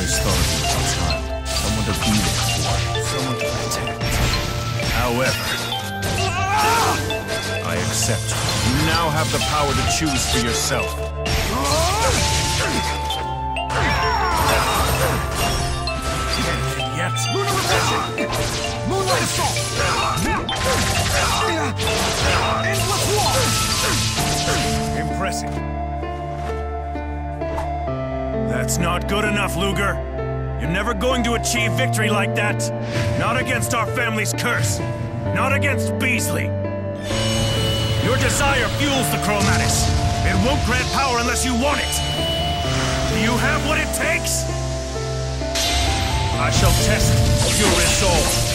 always thought of you as a child. Someone to be there for, someone to protect. However, I accept you. You now have the power to choose for yourself. Yet. Moonlight Assault! Endless War! Impressive. That's not good enough, Luger. You're never going to achieve victory like that. Not against our family's curse. Not against Beasley. Your desire fuels the Chromatis. It won't grant power unless you want it. Do you have what it takes? I shall test your resolve.